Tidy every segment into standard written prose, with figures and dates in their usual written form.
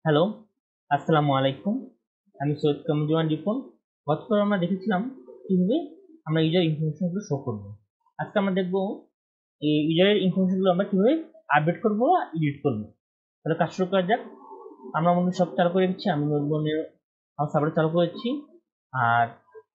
Hello, আসসালামু আলাইকুম। আমি সৈয়দ কামরুজ্জামান রিপন। গতকাল আমরা দেখেছিলাম কিভাবে আমরা ইউজার ইনফরমেশনগুলো শো করব। আজকে আমরা দেখব এই ইউজারের ইনফরমেশনগুলো আমরা কিভাবে আপডেট করব বা এডিট করব। তাহলে কাজ শুরু করা যাক। আমরা মনে সব চালু করে রেখেছি, আমি নোটবনের সার্ভার চালু করেছি, আর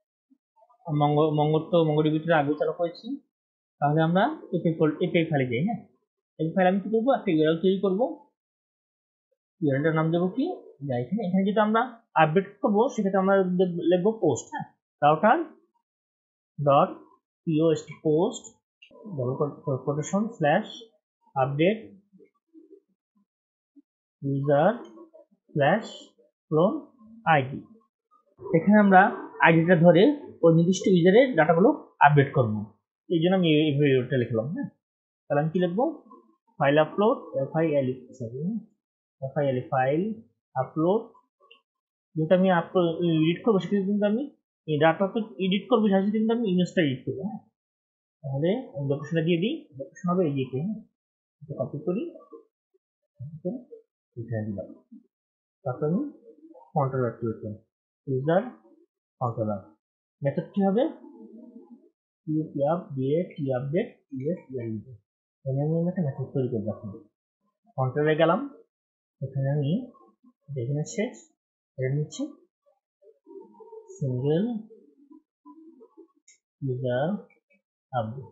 মঙ্গোডিবিতে আগে চালু করেছি। তাহলে আমরা এপিআই ফাইলে যাই। হ্যাঁ, এই ফাইলে আমি কি করবো, একটা ইউআরএল তৈরি করবো। ইউআরএলটার নাম দেবো কি, এখানে যেটা আমরা আপডেট করবো সেক্ষেত্রে আমরা লিখবো পোস্ট। হ্যাঁ, router dot post quotation slash update user slash clone ID. এখানে আমরা আইডিটা ধরে ওই নির্দিষ্ট ইউজারের ডাটাগুলো আপডেট করবো। এই জন্য আমি এই ভিডিওটা লিখলাম। হ্যাঁ, তাহলে আমি কি লিখবো, ফাইল আপলোড ফাইল আপলোড। যেটা আমি এডিট করবো সেটা কিন্তু আমি এই ডাটা তো এডিট করবো, সাথে কিন্তু আমি ইমেজটা এডিট করবো। হ্যাঁ, তাহলে লোকেশনটা দিয়ে দিই, লোকেশন হবে এই দিকে। হ্যাঁ, কপি করি, এখানে দিলাম। তারপর আমি কন্ট্রোলার ক্লিক করব, ইউজার কন্ট্রোলার। মেথড কি হবে, আপডেট এখানে আমি একটা মেথড তৈরি করে রাখবো। কন্ট্রোলে গেলাম, এখানে আমি এখানে শেষ, এটা নিচ্ছি single user update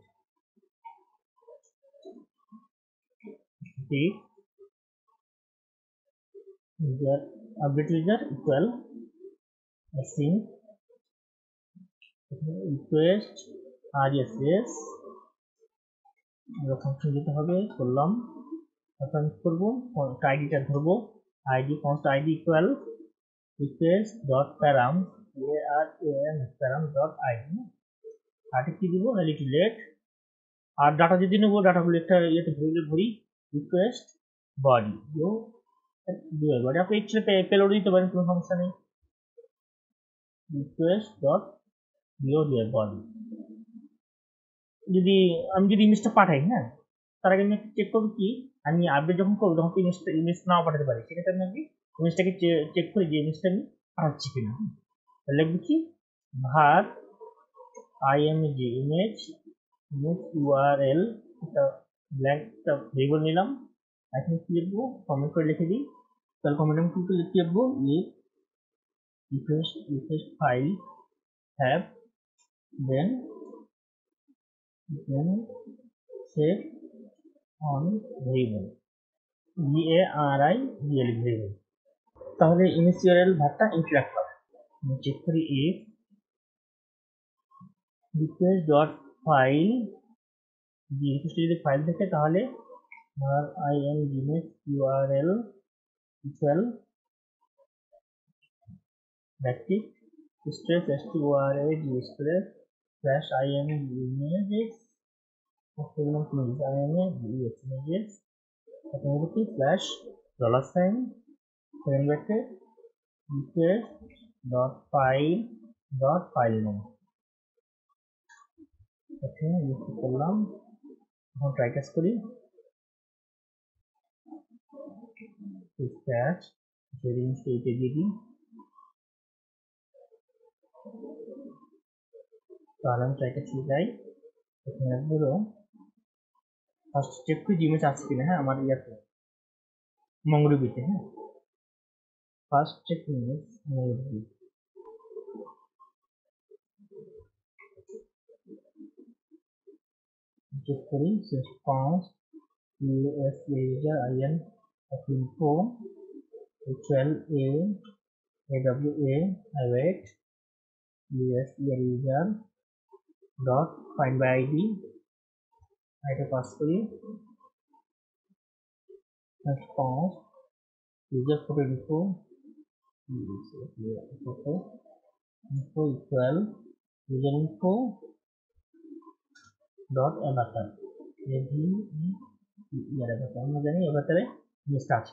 user update user equal async request RSS function দিতে হবে, করলাম। তারপর আমি করবো আইডিটা ধরবো, ID const ID equal request dot param param dot id। ID কি দিব, লেট। আর ডাটা যদি নেবো, ডাটাগুলো একটা ইয়েতে ভরি রিকোয়েস্ট বডি বডি। আপনি ইচ্ছে পেলোড দিতে পারেন, কোনো সমস্যা নেই। Request dot body. যদি আমি ইমেজটা পাঠাই, হ্যাঁ, তার আগে আমি চেক করবো কি, আমি আপডেট যখন করবো তখন ইমেজ নাও পাঠাতে পারি। সেক্ষেত্রে আমি ইমেজটাকে চেক করি যে ইমেজটা আমি পাঠাচ্ছি কিনা। লিখবো কি, ভার img ইমেজ ইউআরএল, একটা ব্ল্যাঙ্ক একটা ভেরিয়েবল নিলাম। এখানে কি লিখবো, কমেন্ট করে লিখে দিই। তাহলে কমেন্ট আমি কি লিখবো, request file have then set on variable variable। তাহলে ইমেজ ইউআরএল ভাগটা এমটি রাখলাম। আমি চেক করি if request dot file, request যদি ফাইল থাকে তাহলে img url equal backtick stress strad stress slash img images images slash dollar sign second bracket request dot file name। Okay, লিখে করলাম। এখন ট্রাই কাজ করি, স্ক্র্যাচ সেটিংসটা এইটা দিয়ে দিই। তাহলে আমি ট্রাই কাজ যাই, এখানে ধরো ফার্স্ট চেক করি ইমেজ আছে কিনা। হ্যাঁ, আমার ইয়াতে মঙ্গোডিবিতে। হ্যাঁ, first check image MongoDB. Check করি response user in info equal awa await user dot find by id এটা পাস করি। Response user photo info equal user info dot avatar আমরা জানি এভাটারে জিনিসটা আছে।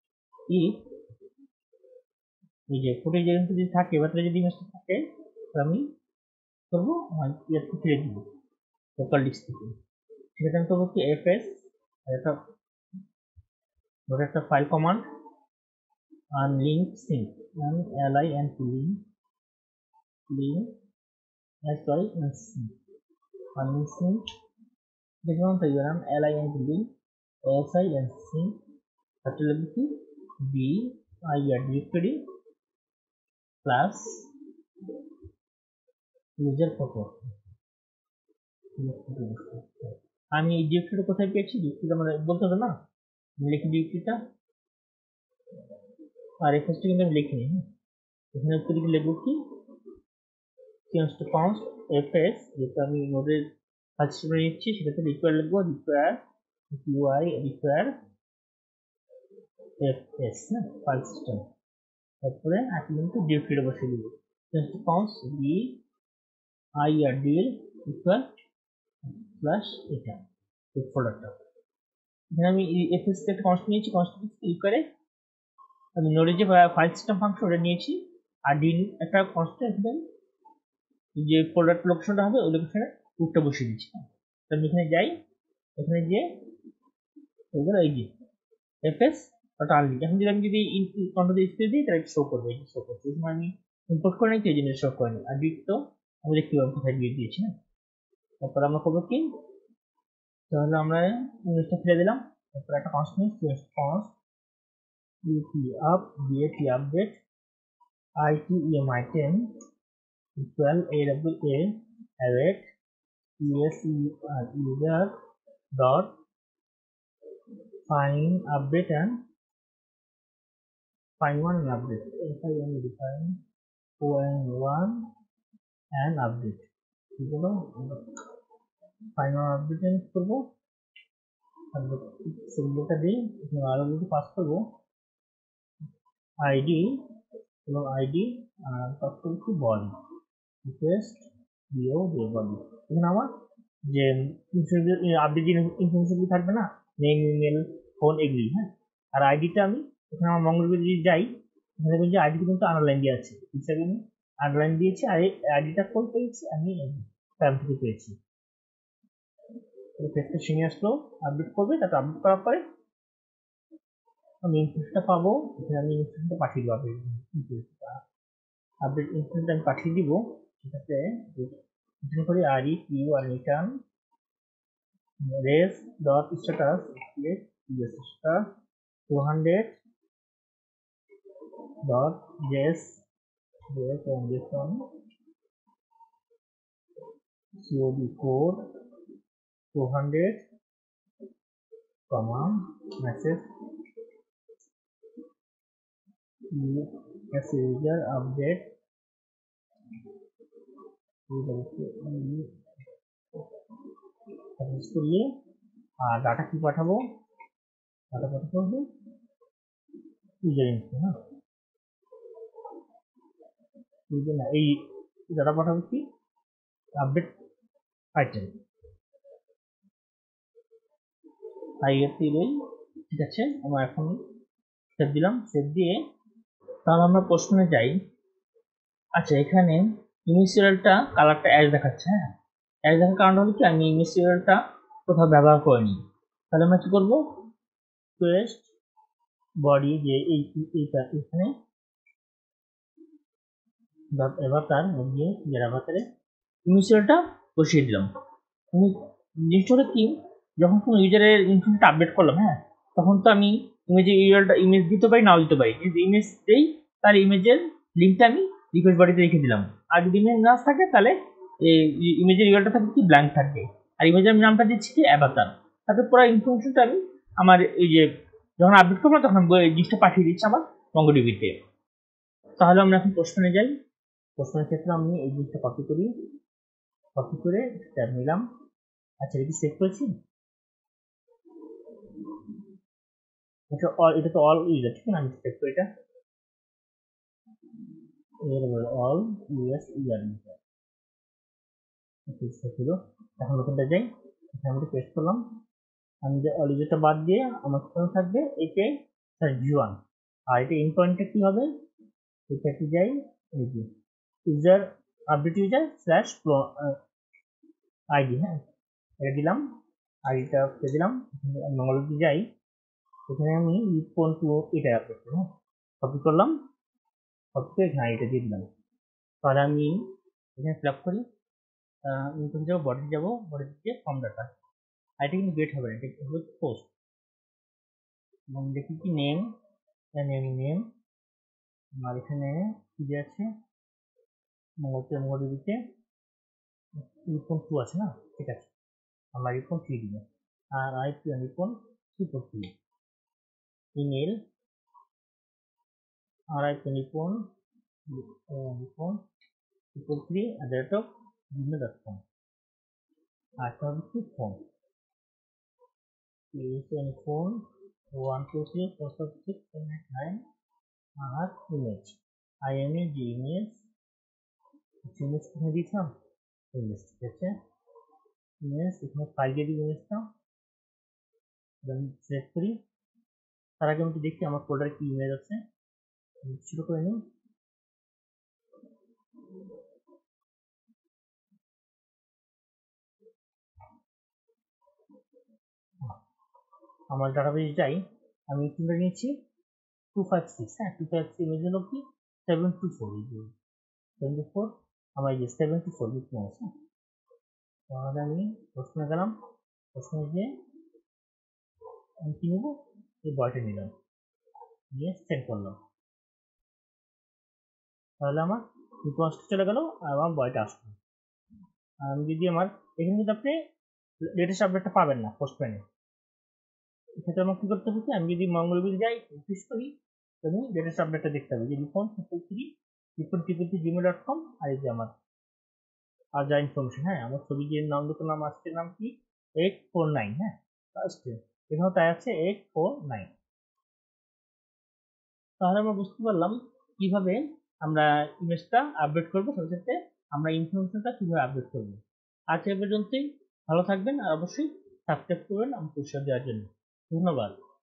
এই যে ফুটেজ যদি থাকে, এভাটারে যদি ইমেজটা থাকে আমি করবো ইয়ার থেকে দিব লোকাল ডিস্ক থেকে। সেটা আমি করবো কি fs একটা file command unlink sync and li and link sy and sync unlink sync দেখুন তাইলাম li and link sy and sync তাহলে কি b i directory plus user photo আমি এই ডিরেক্টরি কোথায় পেয়েছি ডিরেক্টরি আমরা বলতে হবে না লিখি ডিরেক্টরিটা আর রেফারেন্সটা কিন্তু আমি লিখিনি এখানে উপরে লিখব কি চেঞ্জ টু const fs যেটা আমি নোডের ফাইল সিস্টেমে নিচ্ছি সেটাতে রিকোয়ার লিখব রিকোয়ার fs ফাইল সিস্টেম তারপরে আর্গুমেন্টে ডিরেক্টরি বসিয়ে দিব change to const b i r d equal plus এটা এই ফোল্ডারটা এখানে আমি fs তে একটা কনস্ট নিয়েছি কনস্ট ক্লিক করে আমি নোডে যে ফাইল সিস্টেম ফাংশন ওটা নিয়েছি আর ডিন একটা কনস্ট্যান্ট দেন যে ফোল্ডার লোকেশনটা হবে ওই লোকেশনে রুটটা বসিয়ে দিচ্ছি তাহলে এখানে যাই এখানে যে এগুলো এই যে fs ওটা আনলিক এখন যদি আমি কন্ট্রোল স্পেস দিই তাহলে শো করবে এই শো করছে এই আমি ইম্পোর্ট করে নিতে এই জন্য শো করেনি আর ডিট তো আমি দেখতে পাবো কোথায় দিয়ে দিয়েছি না তারপর আমরা করবো কি তাহলে আমরা ইমেজটা ফেলে দিলাম তারপর একটা constant const update item item equal await user dot find update and find one and update define one and update find one update and করবো সিম্বলটা দিই আরো যদি পাস করবো id এবং id আর পাস করছি বডি রিকোয়েস্ট দিও বডি এখানে আমার যে আপডেট ইনফরমেশন থাকবে না নেম ইমেল ফোন এগুলি হ্যাঁ আর আইডিটা আমি এখানে আমার মঙ্গলবার যদি যাই এখানে দেখুন যে আইডি কিন্তু আন্ডারলাইন দেওয়া আছে হিসাবে আমি আন্ডারলাইন দিয়েছি আর এই আইডিটা কোন পেয়েছি আমি স্প্যাম থেকে পেয়েছি পেজটা শিখে আসলো আপডেট করবে তারপর আপডেট করার পরে আমি ইনফরমেশনটা পাবো এখানে আমি ইনফরমেশনটা পাঠিয়ে দেবো আপডেট ইনফরমেশনটা আমি পাঠিয়ে দিব সেটাতে এখানে করি return res dot status star 200 dot js and this one cod code 200 comma message as user update করিয়ে আর ডাটা কি পাঠাবো ডাটা পাঠাতে হবে ইউজার ইনফো হ্যাঁ না এই ডাটা পাঠাবো কি আপডেট আইটেম ঠিক আছে আমরা এখন সেভ দিলাম সেভ দিয়ে তাহলে আমরা প্রশ্নে যাই আচ্ছা এখানে ইমেজ সিরিয়ালটা কালারটা অ্যাশ দেখাচ্ছে হ্যাঁ অ্যাশ দেখার কারণ হলো কি আমি ইমেজ সিরিয়ালটা কোথাও ব্যবহার করিনি তাহলে আমরা কি করবো রিকোয়েস্ট বডি যে এইটা এখানে ডট অ্যাভাটার দিয়ে যে অ্যাভাটারে ইমেজ সিরিয়ালটা বসিয়ে দিলাম আমি জিনিসটা হলো কি যখন কোনো ইউজারের ইনফরমেশনটা আপডেট করলাম হ্যাঁ তখন তো আমি ইমেজের ইউআরএলটা ইমেজ দিতে পারি নাও দিতে পারি যদি ইমেজ দেই তার ইমেজের লিঙ্কটা আমি রিকোয়েস্ট বডিতে রেখে দিলাম আর যদি ইমেজ না থাকে তাহলে এই ইমেজের ইউআরএলটা থাকবে কি ব্ল্যাঙ্ক থাকবে আর ইমেজের নামটা দিচ্ছি কি অ্যাভাটার তারপর পুরো ইনফরমেশনটা আমি আমার এই যে যখন আপডেট করবো তখন জিনিসটা পাঠিয়ে দিচ্ছি আমার মঙ্গোডিবিতে তাহলে আমরা এখন প্রশ্নে যাই প্রশ্নের ক্ষেত্রে আমি এই জিনিসটা কপি করে ট্যাব নিলাম আচ্ছা এটা কি সেভ করেছি এটা তো অল ইউজার ঠিক আছে আমি সেভ করে এটা all us ইউজার এখন ওখানটা যাই এখানে আমি পেস্ট করলাম আমি যে অল ইউজারটা বাদ দিয়ে আমার কোথাও থাকবে একে v1 আর এটা ইন পয়েন্টটা কি হবে এটা কি যাই এই যে user update user slash ID হ্যাঁ এটা দিলাম আইডিটা দিলাম মঙ্গলবার যাই এখানে আমি কোন টু এটা আপডেট করব কপি করলাম, কপি করে এখানে এটা দিয়ে দিলাম। তাহলে আমি এখানে ফিল আপ করি, ইনপুট যাবো, বডি যাবো, বডি দিয়ে ফর্ম ডাটা, আর এটা কিন্তু গেট হবে না, এটা হবে পোস্ট। এবং দেখি কি নেম, নেম আমার এখানে কি দিয়ে আছে, MongoDB-তে ইকন 2 আছে না, ঠিক আছে, আমার ইকন 3 দিবে, আর ইকন 343, ইমেল আর ইকন 3@gmail.com, আর একটা হচ্ছে ফোন, ফোন 123456789, আর ইমেজ, ইমেজ কোথায় দিয়েছিলাম, ইমেজ, ঠিক আছে, ইমেজ এখানে ফাইল দিয়ে দিই ইমেজটা, দেন সেভ করি। তার আগে আমি দেখি আমার ফোল্ডারে কি ইমেজ আছে, শুরু করে নিই। আমার ডাটাবেস যাই, আমি কিনতে নিয়েছি 256, হ্যাঁ 256 ইমেজ হলো কি 724, আমার এই যে 724 লিখতে আছে। তাহলে আমি প্রশ্নে গেলাম, প্রশ্নে গিয়ে আমি কি নেবো, এই বয়টা নিলাম, নিয়ে সেন্ড করলাম, তাহলে আমার রিকোয়েস্ট চলে গেল আর আমার বয়টা আসলো। আমি যদি আমার এখানে কিন্তু আপনি লেটেস্ট আপডেটটা পাবেন না পোস্টম্যানে, এক্ষেত্রে আমার কি করতে হবে, আমি যদি MongoDB যাই রিফ্রেশ করি, তখন লেটেস্ট আপডেটটা দেখতে হবে, যে রিপন333@gmail.com, আর এই যে আমার আর যা ইনফরমেশন, হ্যাঁ আমার ছবি যে নাম, দুটো নাম আসছে, নাম কি 849, হ্যাঁ ফার্স্টে এখানেও তাই আছে 849। তাহলে আমরা বুঝতে পারলাম কিভাবে আমরা ইমেজটা আপডেট করবো, সাথে সাথে আমরা ইনফরমেশনটা কিভাবে আপডেট করবো। আজকে পর্যন্তই, ভালো থাকবেন, আর অবশ্যই সাবস্ক্রাইব করবেন আমাকে উৎসাহ দেওয়ার জন্য। ধন্যবাদ।